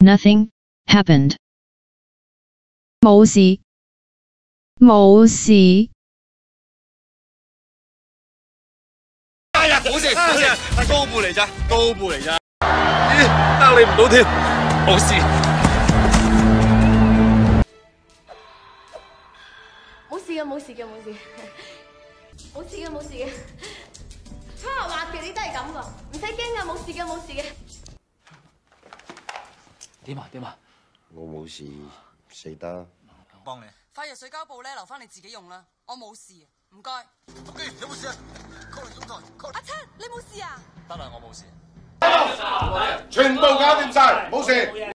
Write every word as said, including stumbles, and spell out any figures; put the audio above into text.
Nothing happened. 冇事，冇事。 哎呀，冇事冇事，係高步嚟咋，高步嚟咋。咦，得你唔到添，冇事。 冇事嘅，冇事嘅，冇事，冇事嘅，冇事嘅。初學滑橋你都係咁噶，唔使驚噶，冇事嘅，冇事嘅。 點啊點啊！ 我冇事，死得。 幫你。 塊藥水膠布咧，留翻你自己用啦。我冇事，唔該。 O K，有冇事啊？過嚟總台。 阿七，你冇事啊？ 得啦，我冇事。 全部搞掂晒，冇事。